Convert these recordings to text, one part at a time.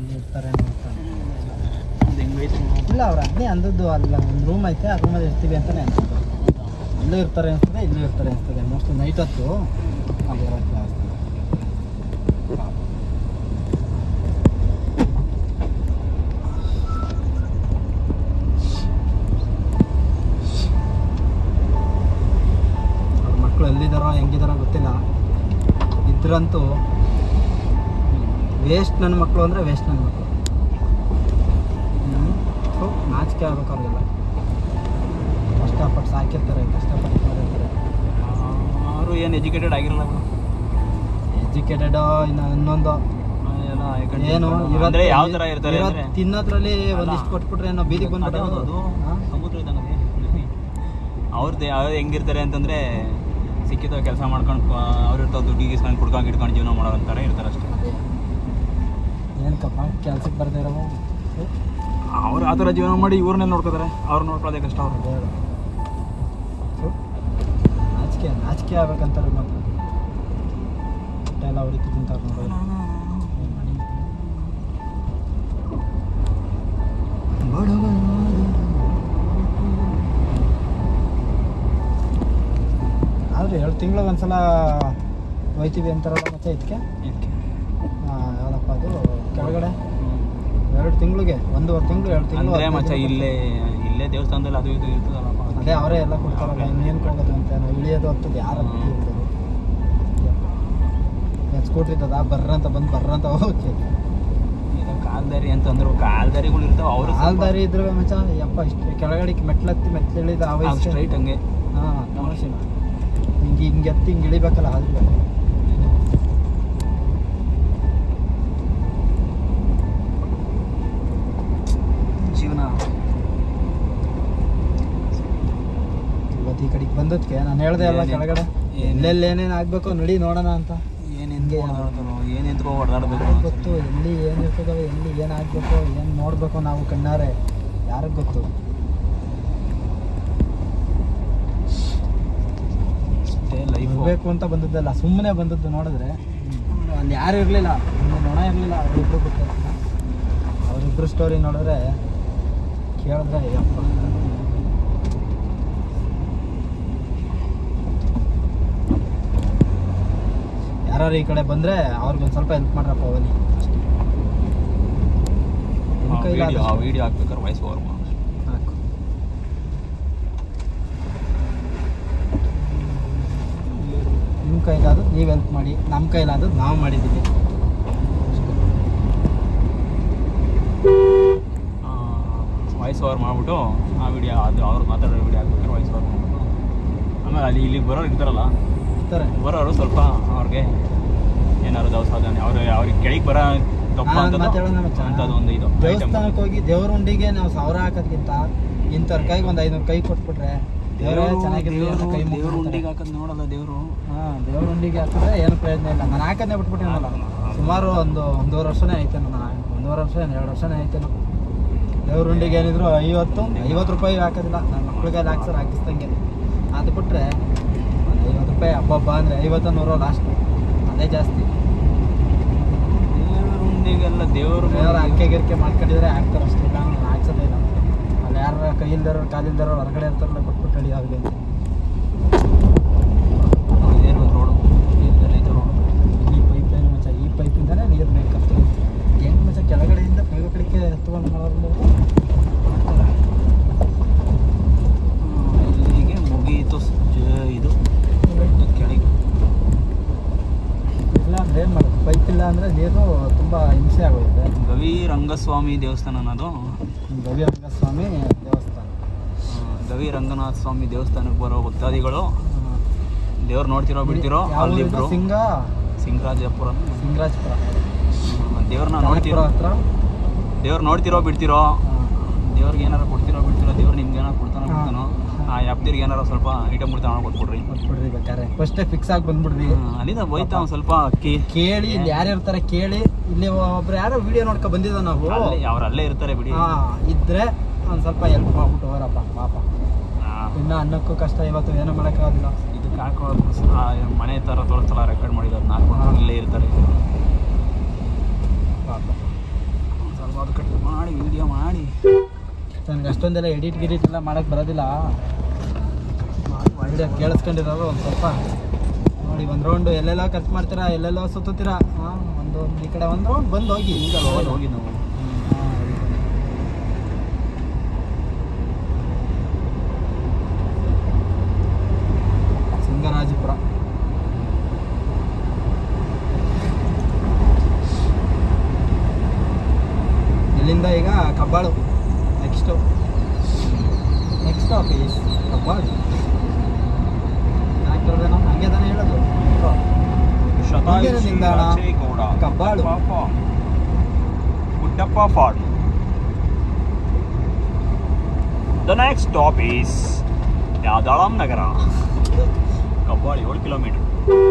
ಇರ್ತಾರೆ ನೋಡ್ತಾನೆ ಇಲ್ಲ ಅವ್ರು ಅದನ್ನೇ ಅಂದದ್ದು. ಅಲ್ಲ ಒಂದು ರೂಮ್ ಐತೆ, ಆ ರೂಮಲ್ಲಿ ಇರ್ತೀವಿ ಅಂತಲೇ ಅನ್ಸುತ್ತೆ. ಇಲ್ಲೂ ಇರ್ತಾರೆ ಅನಿಸ್ತದೆ, ಇಲ್ಲೂ ಇರ್ತಾರೆ ಅನಿಸ್ತದೆ. ಮೋಸ್ಟ್ಲಿ ನೈಟ್ ಹೊತ್ತು ಅಲ್ಲಿ ಇರೋಕ್ಕೆ ಆಗ್ತದೆ. ಅವ್ರ ಮಕ್ಕಳು ಎಲ್ಲಿದ್ದಾರೋ ಹೆಂಗಿದಾರೋ ಗೊತ್ತಿಲ್ಲ. ಇದ್ರಂತೂ ವೇಸ್ಟ್ ನನ್ನ ಮಕ್ಕಳು ಅಂದರೆ ವೇಸ್ಟ್ ನನ್ನ ಮಕ್ಕಳು. ನಾಚಿಕೆ ಆಗ್ಬೇಕು ಅವ್ರಿಗೆಲ್ಲ. ಕಷ್ಟಪಟ್ಟು ಸಾಕಿರ್ತಾರೆ, ಕಷ್ಟಪಟ್ಟು ಮಾಡಿರ್ತಾರೆ. ಅವರು ಏನು ಎಜುಕೇಟೆಡ್ ಆಗಿರಲ್ಲ. ಎಜುಕೇಟೆಡ್ ಇನ್ನೊಂದು ಏನು ಅಂದರೆ ಯಾವ ಥರ ಇರ್ತಾರೆ ತಿನ್ನೋದ್ರಲ್ಲಿ ಒಂದಿಷ್ಟು ಕೊಟ್ಬಿಟ್ರೆ ಏನೋ ಬೀದಿಗೆ ಬಂದ್ಬಿಟ್ಟು ಅದು ಸಮುದ್ರ ಇದ್ದಂಗೆ. ಅವ್ರದ್ದು ಯಾವ್ದು ಹೆಂಗಿರ್ತಾರೆ ಅಂತಂದರೆ ಸಿಕ್ಕಿದ ಕೆಲಸ ಮಾಡ್ಕೊಂಡು ಅವ್ರು ಇರ್ತಾವೆ ದುಡ್ಡಿಗೆ ಇಸ್ಕೊಂಡು ಕುಡ್ಕೊಂಡು ಇಟ್ಕೊಂಡು ಜೀವನ ಮಾಡೋ ಅಂತಾರೆ ಇರ್ತಾರೆ ಅಷ್ಟೇ. ಏನಕ್ಕಪ್ಪ ಕೆಲ್ಸಕ್ಕೆ ಬರ್ದೇ ಇರೋ ಅವ್ರು ಆ ಥರ ಜೀವನ ಮಾಡಿ ಇವ್ರನ್ನೆಲ್ಲ ನೋಡ್ಕೋತಾರೆ. ಅವ್ರು ನೋಡ್ಕೊಳ್ಳೋದೇ ಕಷ್ಟ. ಅವ್ರು ನಾಚಿಕೆ ಆಗ್ಬೇಕಂತಾರೆ ಮಾತ್ರ. ಎಲ್ಲ ಹೊಡಿತು ತಿಂತಾರೆ ನೋಡೋದು. ಆದರೆ 2 ತಿಂಗಳು ಒಂದ್ಸಲ ಹೋಯ್ತೀವಿ ಅಂತಾರಲ್ಲ ಮತ್ತೆ ಇದಕ್ಕೆ ಯಾವುದಪ್ಪ ಅದು ಕೆಳಗಡೆ 2 ತಿಂಗಳಿಗೆ 1.5 ತಿಂಗಳು 2 ತಿಂಗಳು ಮಚ್ಚ ಇಲ್ಲೇ ದೇವಸ್ಥಾನದಲ್ಲಿ ಅದು ಇದು ಇರ್ತದಲ್ಲಪ್ಪ. ಅದೇ ಅವರೇ ಎಲ್ಲ ಕೊಡ್ತಾರಲ್ಲ. ಇನ್ನೇನು ಹೋಗೋದು ಅಂತ ನಾವು ಇಳಿಯೋದು ಅಂತದ್ದು ಯಾರು ಸ್ಕೂಟ್ರಿ ಇದ್ದದ ಬರ್ರಂತ ಹೋಗಿ ಈಗ ಕಾಲ್ದಾರಿ ಅಂತಂದ್ರು ಕಾಲ್ದಾರಿಗಳು ಇರ್ತಾವೆ. ಅವರು ಕಾಲ್ದಾರಿ ಇದ್ರೆ ಮಚ್ಚ ಯಪ್ಪ ಇಷ್ಟು ಕೆಳಗಡೆ ಮೆಟ್ಲಿಳಿದ ಸ್ಟ್ರೈಟ್ ಹಂಗೆ. ಹಾಂ ತಮಾಷೆ ಹಿಂಗೆ ಎತ್ತಿ ಹಿಂಗೆ ಇಳಿಬೇಕಲ್ಲ ಅದು. ಜೀವನ ಇವತ್ತು ಈ ಕಡೆಗೆ ಬಂದದ್ಕೆ ನಾನು ಹೇಳ್ದೆ ಅಲ್ಲ ಕೆಳಗಡೆ ಎಲ್ಲೆಲ್ಲಿ ಏನೇನು ಆಗಬೇಕು ನಡಿ ನೋಡೋಣ ಅಂತ. ಏನೇನು ಹೊಡೆದಾಡಬೇಕು ಗೊತ್ತು, ಎಲ್ಲಿ ಏನಿರ್ತದೋ, ಎಲ್ಲಿ ಏನಾಗಬೇಕು, ಏನು ನೋಡಬೇಕು ನಾವು ಕಣ್ಣಾರೆ ಯಾರಿಗೆ ಗೊತ್ತು. ಲೈಫ್ ಬೇಕು ಅಂತ ಬಂದದ್ದಲ್ಲ, ಸುಮ್ಮನೆ ಬಂದದ್ದು. ನೋಡಿದ್ರೆ ಅಲ್ಲಿ ಯಾರು ಇರಲಿಲ್ಲ, ನೊಣ ಇರಲಿಲ್ಲ. ಅವರಿಬ್ರು ಗೊತ್ತಿಲ್ಲ. ಅವರಿಬ್ರು ಸ್ಟೋರಿ ನೋಡಿದ್ರೆ ಕೇಳಿದ್ರೆ ಯಪ್ಪ. ಯಾರು ಈ ಕಡೆ ಬಂದರೆ ಅವ್ರಿಗೊಂದು ಸ್ವಲ್ಪ ಹೆಲ್ಪ್ ಮಾಡ್ರಪ್ಪ ಅವಲ್ಲಿ. ವಿಡಿಯೋ ಹಾಕ್ಬೇಕಾದ್ರೆ ವಾಯ್ಸ್ ಓವರ್ ಹಾಕು. ನಿಮ್ಮ ಕೈಲಾದ್ರು ನೀವು ಹೆಲ್ಪ್ ಮಾಡಿ, ನಮ್ಮ ಕೈಲಾದ್ರು ನಾವು ಮಾಡಿದ್ದೀವಿ. ವಾಯ್ಸ್ ಓವರ್ ಮಾಡಿಬಿಟ್ಟು ಆ ವಿಡಿಯೋ ಅದು ಅವ್ರು ಮಾತಾಡೋ ವಿಡಿಯೋ ಹಾಕ್ಬೇಕಾದ್ರೆ ವಾಯ್ಸ್ ಓವರ್ ಮಾಡಿಬಿಟ್ಟು ಆಮೇಲೆ ಇಲ್ಲಿಗೆ ಬರೋರು ಇರ್ತಾರಲ್ಲ ಬರೋರು ಸ್ವಲ್ಪ ಅವ್ರಿಗೆ ಏನಾದ್ರು ದವಸ ಅವ್ರಿಗೆ ಕೆಳಗೆ ಬರೋ ಅಂಥದ್ದು ಒಂದು ಇದು ದೇವಸ್ಥಾನಕ್ಕೆ ಹೋಗಿ ದೇವ್ರ ಉಂಡಿಗೆ ನಾವು 1000 ಹಾಕೋದ್ಕಿಂತ ಇಂಥವ್ರ ಕೈಗೆ ಒಂದು 500 ಕೈ ಕೊಟ್ಬಿಟ್ರೆ ದೇವರೇ ಚೆನ್ನಾಗಿರೋ ಕೈ. ದೇವ್ರ ಉಂಡಿಗೆ ಹಾಕೋದು ನೋಡಲ್ಲ ದೇವರು. ದೇವ್ರ ಉಂಡಿಗೆ ಹಾಕಿದ್ರೆ ಏನು ಪ್ರಯೋಜನ ಇಲ್ಲ. ನಾನು ಹಾಕೋದೇ ಬಿಟ್ಬಿಟ್ಟಿನಲ್ಲ. ಸುಮಾರು ಒಂದೂವರೆ ವರ್ಷನೇ ಐತೆ. ನಾನು 1.5 ವರ್ಷ 2 ವರ್ಷನೇ ಐತೆ. ದೇವ್ರ ಉಂಡಿಗೆ ಏನಿದ್ರು 50 ರೂಪಾಯಿ ಹಾಕೋದಿಲ್ಲ. ನನ್ನ ಮಕ್ಳಿಗೆ ಹಾಕಿಸ್ದಂಗೆ. ಅದು ಬಿಟ್ರೆ 50 ರೂಪಾಯಿ ಹಬ್ಬ ಅಂದರೆ 50-100 ಲಾಸ್ಟ್, ಅದೇ ಜಾಸ್ತಿ. ದೇವ್ರ ಉಂಡಿಗೆಲ್ಲ ದೇವ್ರ ಅಕ್ಕೆ ಗಿರ್ಕೆ ಮಾಡ್ಕೊಂಡಿದ್ರೆ ಹಾಕ್ತಾರೆ ಅಷ್ಟೇ. ಇಲ್ಲ ನಾನು ಹಾಕ್ಸೋದೇ ಇಲ್ಲ. ಅಲ್ಲಿ ಯಾರು ಕೈ ಇಲ್ದಾರೋ ಕಾಲಿಲ್ದಾರೋ ಹೊರಗಡೆ ಇರ್ತಾರಲ್ಲ ಕೊಟ್ಬಿಟ್ಟು ಹೇಳಿ ಅವ್ರಿಗೆ. ಇದೇನು ರೋಡು ರೋಡು ಈ ಪೈಪ್ ಲೈನ್ ಮಚ್ಚ, ಈ ಪೈಪಿಂದನೇ ನೀರು ಬೇಕಂತ. ಹೆಂಗೆ ಮಚ್ಚ ಕೆಳಗಡೆಯಿಂದ ಕಡೆಗೆ ಎತ್ತುಕೊಂಡು ಇಲ್ಲಿಗೆ ಮುಗೀತು ಇದು ಕೆಳಗೆ. ಇಲ್ಲ ಅಂದರೆ ಏನು ಮಾಡೋದು, ಪೈಪ್ ಇಲ್ಲ ಅಂದರೆ ನೀರು ತುಂಬ ಹಿಂಸೆ ಆಗೋಗಿದೆ. ಗವಿ ರಂಗಸ್ವಾಮಿ ದೇವಸ್ಥಾನ ಅನ್ನೋದು ಗವಿ ರಂಗಸ್ವಾಮಿ ದೇವಸ್ಥಾನ. ಗವಿ ರಂಗನಾಥ ಸ್ವಾಮಿ ದೇವಸ್ಥಾನಕ್ಕೆ ಬರೋ ಭಕ್ತಾದಿಗಳು ದೇವ್ರು ನೋಡ್ತಿರೋ ಬಿಡ್ತಿರೋ ಅಲ್ಲಿಬ್ರು ಸಿಂಗರಾಜಪುರ ದೇವ್ರನ್ನ ನೋಡ್ತಿರೋ ಹತ್ರ ದೇವ್ರು ನೋಡ್ತಿರೋ ಬಿಡ್ತಿರೋ ದೇವ್ರಿಗೆ ಏನಾರು ಕೊಡ್ತಿರೋ ಬಿಡ್ತಿರೋ ದೇವ್ರು ನಿಮ್ಗೆ ಏನಾರು ಕೊಡ್ತಾನೋ ಬಿಡ್ತಾನೋ ಆ ಯಾಪ್ತಿರ್ಗೆ ಏನಾರು ಸ್ವಲ್ಪ ಐಟಮ್ ಬಿಡ್ತಾನೋ ಕೊಟ್ಬಿಡ್ರಿ ಬೇಕಾದ್ರೆ ಫಸ್ಟೇ ಫಿಕ್ಸ್ ಆಗಿ ಬಂದ್ಬಿಡ್ರಿ. ಅಲ್ಲಿಂದ ಹೋಯ್ತಾ ಒಂದು ಸ್ವಲ್ಪ ಕೇಳಿ ಇಲ್ಲಿ ಯಾರು ಇರ್ತಾರೆ ಕೇಳಿ. ಇಲ್ಲಿ ಒಬ್ರು ಯಾರೋ ವಿಡಿಯೋ ನೋಡ್ಕೊ ಬಂದಿದ್ದ ನಾವು. ಅವ್ರು ಅಲ್ಲೇ ಇರ್ತಾರೆ ಬಿಡಿ. ಇದ್ರೆ ಒಂದು ಸ್ವಲ್ಪ ಹೆಲ್ಪ್ ಮಾಡ್ಬಿಟ್ಟು ಹೋರಪ್ಪ ಪಾಪ. ಇನ್ನು ಅನ್ನಕ್ಕೂ ಕಷ್ಟ, ಇವತ್ತು ಏನೋ ಮಾಡೋಕ್ಕಾಗೋದಿಲ್ಲ. ಇದಕ್ಕೆ ಹಾಕೋದು ಮನೆ ಥರ ತೋರಿಸ್ತಲ್ಲ ರೆಕಾರ್ಡ್ ಮಾಡಿದ್ದು ಅದನ್ನ ಹಾಕೊಂಡು ಇಲ್ಲೇ ಇರ್ತಾರೆ ಪಾಪ. ಕಟ್ ಮಾಡಿ ವಿಡಿಯೋ ಮಾಡಿ. ನನಗೆ ಅಷ್ಟೊಂದೆಲ್ಲ ಎಡಿಟ್ ಗಿಡಿಟ್ ಎಲ್ಲ ಮಾಡೋಕ್ಕೆ ಬರೋದಿಲ್ಲ. ವಿಡಿಯೋ ಕೇಳಿಸ್ಕೊಂಡಿರೋರು ಒಂದು ಸ್ವಲ್ಪ ನೋಡಿ. ಒಂದು ರೌಂಡು ಎಲ್ಲೆಲ್ಲ ಖರ್ಚು ಮಾಡ್ತೀರಾ, ಎಲ್ಲೆಲ್ಲೋ ಸುತ್ತೀರಾ. ಒಂದು ಈ ಕಡೆ ಒಂದು ರೌಂಡ್ ಬಂದು ಹೋಗಿ. ಈಗ ಹೋಗಿ ನಾವು ಸಿಂಗರಾಜಪುರ. ಇಲ್ಲಿಂದ ಈಗ ಕಬ್ಬಾಳು ನೆಕ್ಸ್ಟ್ ಆಫೀಸ್ ಕಬ್ಬಾಳು. ಕರೆಕ್ಟರ್ದೇನೋ ಹಂಗೆ ತಾನೇ ಹೇಳೋದು. ನಿಲ್ದಾಣ Kabbalu. Guddappa farm. The next stop is Yadalam Nagara. Kabbalu 7 kilometre.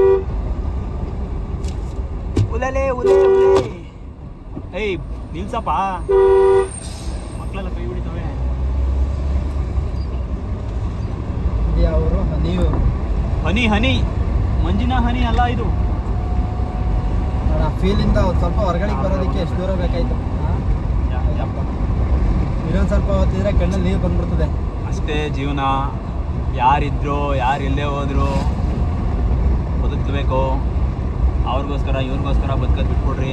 ಉಲೇ ಏಯ್ ನಿಲ್ಸಪ್ಪ, ಮಕ್ಕಳೆಲ್ಲ ಕೈ ಹಿಡಿತವೆ. ಅವರು ನೀವು ಹನಿ ಮಂಜಿನ ಹನಿ ಅಲ್ಲ ಇದು. ಆ ಫೀಲಿಂದ ಒಂದು ಸ್ವಲ್ಪ ಹೊರಗಡೆ ಬರೋದಕ್ಕೆ ಎಷ್ಟು ದೂರ ಬೇಕಾಯ್ತು. ಇನ್ನೊಂದು ಸ್ವಲ್ಪ ಹೊತ್ತಿದ್ರೆ ಕಣ್ಣಲ್ಲಿ ನೀರು ಬಂದ್ಬಿಡ್ತದೆ. ಅಷ್ಟೇ ಜೀವನ. ಯಾರಿದ್ರು ಯಾರು ಎಲ್ಲೇ ಹೋದ್ರು ಬದುಕಬೇಕು. ಅವ್ರಿಗೋಸ್ಕರ ಇವ್ರಿಗೋಸ್ಕರ ಬದುಕೋದು ಬಿಟ್ಕೊಡ್ರಿ.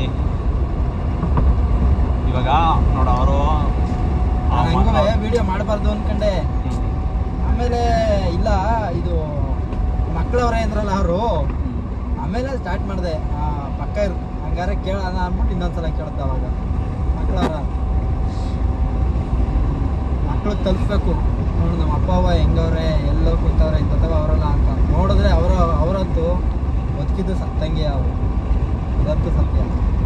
ಇವಾಗ ನೋಡ ಅವರು ಹಂಗೆ ವಿಡಿಯೋ ಮಾಡಬಾರ್ದು ಅಂದ್ಕೊಂಡೆ. ಆಮೇಲೆ ಇಲ್ಲ ಇದು ಮಕ್ಕಳವ್ರೆ ಅಂದ್ರಲ್ಲ ಅವರು. ಆಮೇಲೆ ಸ್ಟಾರ್ಟ್ ಮಾಡಿದೆ ಪಕ್ಕ ಹಂಗಾರೆ ಕೇಳೋಣ ಅಂದ್ಬಿಟ್ಟು ಇನ್ನೊಂದ್ಸಲ ಕೇಳ್ದೆ. ಅವಾಗ ಮಕ್ಳಿಗೆ ತಲುಪಿಸ್ಬೇಕು. ನೋಡಿ ನಮ್ಮ ಅಪ್ಪ ಅವ್ವ ಹೆಂಗವ್ರೆ, ಎಲ್ಲೋ ಕೂತವ್ರೆ, ಇಂಥವ ಅವರಲ್ಲ ಅಂತ ನೋಡಿದ್ರೆ ಅವರಂತೂ ಬದುಕಿದ್ದು ಸತ್ತಂಗೆ. ಅವರು ಅದಂತೂ ಸತ್ಯ.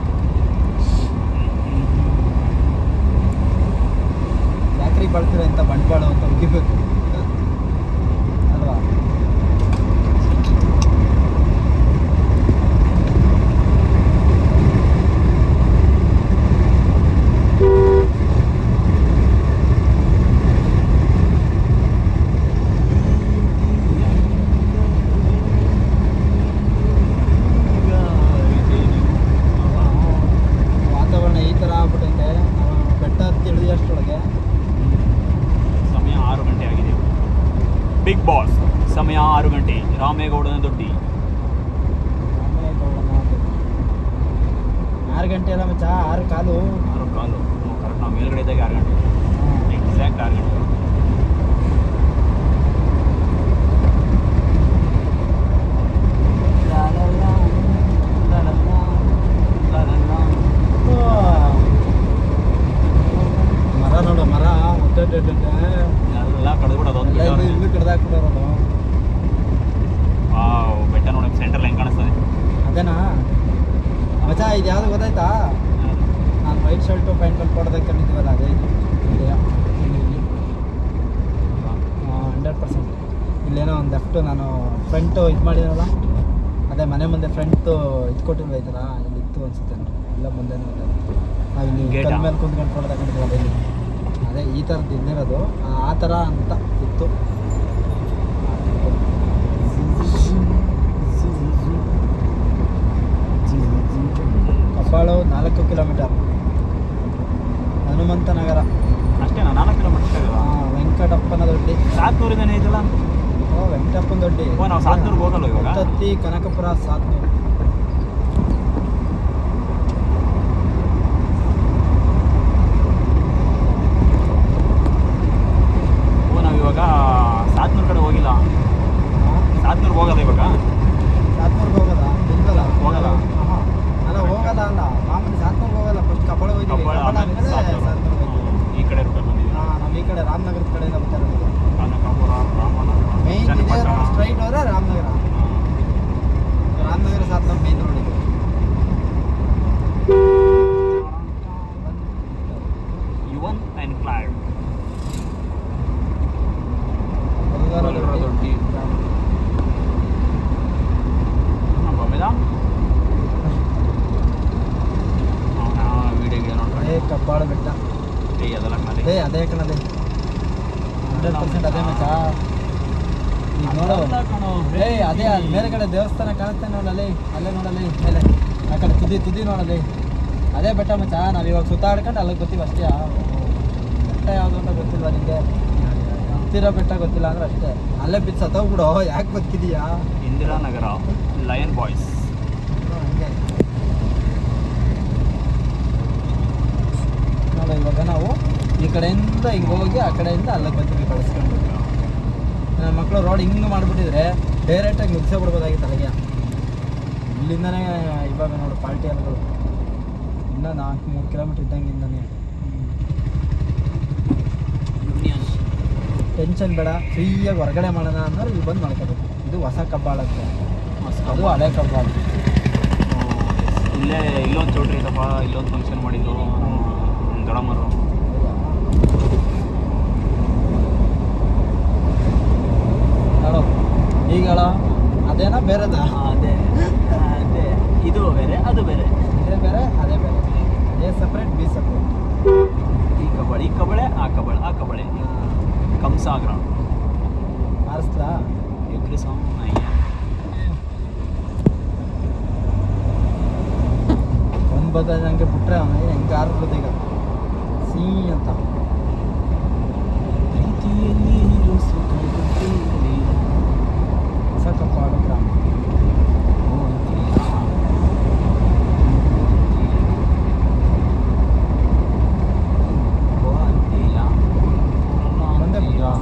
ಯಾಕ್ರಿಗೆ ಬಳಸ್ತೀರ ಇಂಥ ಬಂಡವಾಳ ಅಂತ ಮುಗಿಬೇಕು ಅಲ್ವಾ? ವಾತಾವರಣ ಈ ಥರ ಆಗ್ಬಿಟ್ಟೈತೆ. ಬೆಟ್ಟ ತಿಳಿಯೋಷ್ಟೊಳಗೆ ಸಮಯ 6 ಗಂಟೆ ಆಗಿದೆ. ಬಿಗ್ ಬಾಸ್ ಸಮಯ 6 ಗಂಟೆ. ರಾಮೇಗೌಡನ ದೊಡ್ಡಿ. 6 ಗಂಟೆ ಅಲ್ಲ ಮಚ್ಚ, 6 ಕಾಲು. 6 ಕಾಲು ಕರೆಕ್ಟ್. ನಾವು ಮೇಲ್ಗಡೆ ಇದ್ದಾಗ 6 ಗಂಟೆ ಎಕ್ಸಾಕ್ಟ್ 6 ಗಂಟೆ. ಮರ ನೋಡು, ಮರ ಎಲ್ಲ ಕಳೆದ್ಬಿಡೋದು ಒಂದು ಇಲ್ಲೂ ಕಡ್ದಾಕ್ಬಿಡೋದು. ಬೆಟ್ಟ ನೋಡಕ್ಕೆ ಸೆಂಟ್ರಲ್ ಹೆಂಗೆ ಕಾಣಿಸ್ತದೆ. ಅದೇನಾ ಮಚ್ಚ? ಇದು ಯಾವುದು ಗೊತ್ತಾಯ್ತಾ? ನಾನು ವೈಟ್ ಶರ್ಟು ಪ್ಯಾಂಟ್ ಕೊಡೋದಕ್ಕೆ ಕಂಡಿದ್ದೀವಲ್ಲ, ಅದೇ 100%. ಇಲ್ಲೇನೋ ಒಂದು ಲೆಫ್ಟು ನಾನು ಫ್ರಂಟು ಇದು ಮಾಡಿದ್ನಲ್ಲ, ಅದೇ ಮನೆ ಮುಂದೆ ಫ್ರಂಟು ಇದು ಕೊಟ್ಟಿಲ್ವ ಈ ಥರ. ಇಲ್ಲಿ ಇತ್ತು ಅನ್ಸುತ್ತೆ. ಇಲ್ಲ ಮುಂದೆನೂ ಇಲ್ಲ. ನಾವು ಇಲ್ಲಿ ಕಲ್ ಮೇಲೆ ಕುಂತ್ಕೊಂಡು ಫೋಟೋ ತಗೊಂಡಿದ್ದೀವಲ್ಲ ಇಲ್ಲಿ, ಅದೇ ಈ ಥರದ್ದು ಇಲ್ಲಿರೋದು. ಆ ಥರ ಅಂತ ಇತ್ತು. ಕಬ್ಬಾಳು 4 ಕಿಲೋಮೀಟರ್. ಹನುಮಂತ ನಗರ ಅಷ್ಟೇನಾ? 4 ಕಿಲೋಮೀಟರ್. ವೆಂಕಟಪ್ಪನ ದೊಡ್ಡಿ. ಸಾತ್ನೂರಿಂದನೇ ಐತಲ್ಲ. ವೆಂಕಟಪ್ಪನ ದೊಡ್ಡಿ. ನಾವು ಸಾತ್ನೂರ್ಗೆ ಹೋಗಲ್ಲ ಇವಾಗ. ತತ್ತಿ ಕನಕಪುರ ಸಾತ್ನೂರು. ನಾವು ಇವಾಗ ಸಾತ್ನೂರು ಕಡೆ ಹೋಗಿಲ್ಲ. ಸಾತ್ನೂರ್ಗೆ ಹೋಗಲ್ಲ ಇವಾಗ. ಸಾತ್ನೂರ್ಗೆ ಹೋಗೋದಾ? ಇಲ್ವಲ್ಲ, ಹೋಗಲ್ಲ. ಅಲ್ಲ ಹೋಗಲ್ಲ ಅಲ್ಲ, ಮಾಮೂಲಿ ಸಾತ್ನೂರ್ಗೆ ಹೋಗಲ್ಲ. ಫಸ್ಟ್ ಕಬ್ಬಾಳ ಹೋಗ್ತೀವಿ, ಆಮೇಲೆ ಸಾತ್ನೂರ್ಗೆ ಹೋಗ್ತೀವಿ. ಈ ಕಡೆ ರೂಟ್ ಬಂದಿದ್ದೀವಿ. ನಾವು ಈ ಕಡೆ ರಾಮನಗರದ ಕಡೆಯಿಂದ ಬರ್ತಾ ಇರೋದು. ಕನಕಪುರ, ರಾಮನಗರ, ಮೇನ್ ಸ್ಟ್ರೈಟ್ ಹೋದ್ರೆ ರಾಮನಗರ. ರಾಮನಗರ ಸಾತ್ನೂರು ಮೇನ್ ರೋಡ್ ಇದೆ. ಯುವನ್ ಆ್ಯಂಡ್ ಕ್ಲೈವ್. ದೊಡ್ಡಿ. ವಿಡಿಯೋ ನೋಡ್ತಾರೆ. ಕಬ್ಬಾಳು ಬೆಟ್ಟ. ಅದೆಲ್ಲ ಅದೇ ಕಣದೆ 100% ಅದೇ ಮಚ್ಚ. ಈಗ ನೋಡು, ಅದೇ ಮೇಲೆಗಡೆ ದೇವಸ್ಥಾನ ಕಾಣುತ್ತೆ ನೋಡಲಿ. ಅಲ್ಲೇ ನೋಡಲಿ ಮೇಲೆ ಆ ಕಡೆ ತುದಿ ನೋಡಲಿ. ಅದೇ ಬೆಟ್ಟ ಮಚ್ಚ, ನಾವು ಇವಾಗ ಸುತ್ತಾಡ್ಕೊಂಡು ಅಲ್ಲಿಗೆ ಬರ್ತೀವಿ ಅಷ್ಟೇ. ಬೆಟ್ಟ ಯಾವುದು ಅಂತ ಗೊತ್ತಿಲ್ವಾ ನಿಮಗೆ? ಹತ್ತಿರ ಬೆಟ್ಟ ಗೊತ್ತಿಲ್ಲ ಅಂದ್ರೆ ಅಷ್ಟೇ. ಅಲ್ಲೇ ಬಿದ್ದು ಸತ್ತೋಗ್ಬಿಡು, ಯಾಕೆ ಬದುಕಿದೀಯಾ? Indiranagar lion boys. ಹಂಗೆ ನೋಡು, ಇವಾಗ ನಾವು ಈ ಕಡೆಯಿಂದ ಹಿಂಗೆ ಹೋಗಿ ಆ ಕಡೆಯಿಂದ ಅಲ್ಲಿಗೆ ಬರ್ತೀವಿ ಕಳಿಸ್ಕೊಂಡು. ನನ್ನ ಮಕ್ಕಳು ರೋಡ್ ಹಿಂಗೆ ಮಾಡಿಬಿಟ್ಟಿದ್ರೆ ಡೈರೆಕ್ಟಾಗಿ ಮುಗಿಸೇ ಬಿಡ್ಬೋದಾಗಿತ್ತು ಅಲ್ಲಿಗೆ. ಇಲ್ಲಿಂದನೇ ಇವಾಗ ನೋಡು ಪಾರ್ಟಿ ಅಲ್ಗಳು ಇನ್ನೂ 4-3 ಕಿಲೋಮೀಟ್ರ್ ಇದ್ದಂಗಿಂದನೇ. ಟೆನ್ಷನ್ ಬೇಡ, ಫ್ರೀಯಾಗಿ ಹೊರಗಡೆ ಮಾಡೋಣ ಅನ್ನೋರು ಇಲ್ಲಿ ಬಂದು ಮಾಡ್ಕೋಬೇಕು. ಇದು ಹೊಸ ಕಬ್ಬಾಳ ಅಂತ, ಅದು ಹಳೆ ಕಬ್ಬಾಳ. ಇಲ್ಲೇ ಇಲ್ಲೊಂದು ಚೌಟ್ರಿ ಐತಪ್ಪ, ಇಲ್ಲೊಂದು ಫಂಕ್ಷನ್ ಮಾಡಿದ್ರು ದೊಡ್ಡಮ್ಮರು. ಹೇಳೋ ಈಗ ಹೇಳೋ, ಅದೇನಾ ಬೇರೆದಾ? ಅದೇ ಅದೇ, ಇದು ಬೇರೆ ಅದು ಬೇರೆ, ಇದೇ ಬೇರೆ ಅದೇ ಬೇರೆ, ಎ ಸಪ್ರೇಟ್ ಬಿ ಸಪ್ರೇಟ್. ಈ ಕಬಳೆ ಆ ಕಬಳೆ ಕಂಸಾಗ್ರ ಆರಿಸ್ಲಾ ಎಗ್ರಿ ಸಾಂಗ್ ಅಯ್ಯ. ಒಂದು ಬದ ಹಂಗೆ ಬಿಟ್ರೆ ಅವನು ಹೆಂಗೆ ಆರ್ಬೋದು ಈಗ ಸೀ ಅಂತ. ಹೊಸ ಕಪ್ಪಾಳು ಗ್ರಾಮ. ಒಂದೇ ಬಿಡ್ರಾ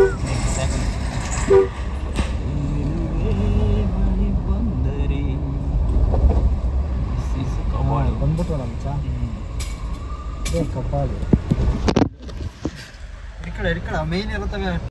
ಬಂದ್ಬಿಟ್ಟು ನಮ್ಚ ಕಪ್ಪಾಳು. ಇಡ್ಕಳ ಮೇಯ್ನ್ ಇರುತ್ತವೆ.